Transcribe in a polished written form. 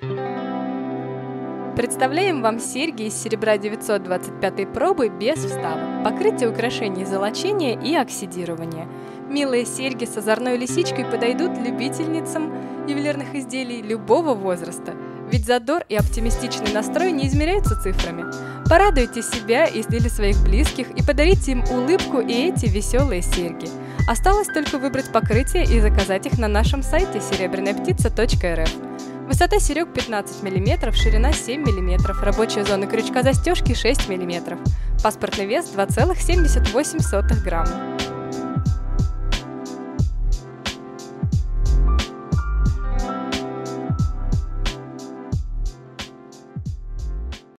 Представляем вам серьги из серебра 925 пробы без вставок, покрытие украшений золочения и оксидирования. Милые серьги с озорной лисичкой подойдут любительницам ювелирных изделий любого возраста, ведь задор и оптимистичный настрой не измеряются цифрами. Порадуйте себя или своих близких и подарите им улыбку и эти веселые серьги. Осталось только выбрать покрытие и заказать их на нашем сайте серебряныяптица.рф. Высота серег 15 мм, ширина 7 мм, рабочая зона крючка застежки 6 мм. Паспортный вес 2,78 грамма.